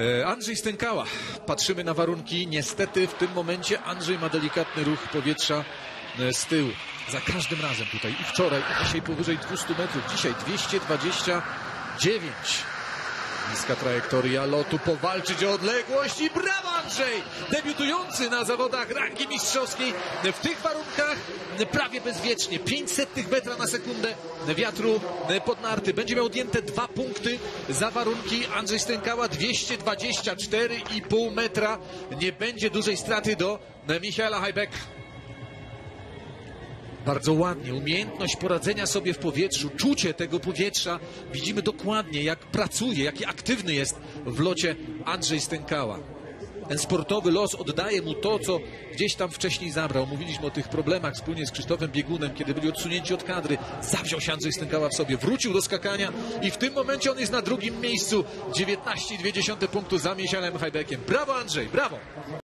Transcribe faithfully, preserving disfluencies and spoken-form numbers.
Andrzej Stękała. Patrzymy na warunki. Niestety w tym momencie Andrzej ma delikatny ruch powietrza z tyłu. Za każdym razem tutaj i wczoraj, i dzisiaj powyżej dwustu metrów. Dzisiaj dwieście dwadzieścia dziewięć. Niska trajektoria lotu, powalczyć o odległość i brawo Andrzej! Debiutujący na zawodach rangi mistrzowskiej w tych warunkach prawie bezwiecznie. pięćset metra na sekundę wiatru pod narty. Będzie miał odjęte dwa punkty za warunki. Andrzej Stękała dwieście dwadzieścia cztery i pół metra. Nie będzie dużej straty do Michaela Hajbeka. Bardzo ładnie, umiejętność poradzenia sobie w powietrzu, czucie tego powietrza. Widzimy dokładnie, jak pracuje, jaki aktywny jest w locie Andrzej Stękała. Ten sportowy los oddaje mu to, co gdzieś tam wcześniej zabrał. Mówiliśmy o tych problemach wspólnie z Krzysztofem Biegunem, kiedy byli odsunięci od kadry. Zawziął się Andrzej Stękała w sobie, wrócił do skakania i w tym momencie on jest na drugim miejscu. dziewiętnaście przecinek dwa punktu za Michaelem Hajbekiem. Brawo Andrzej, brawo!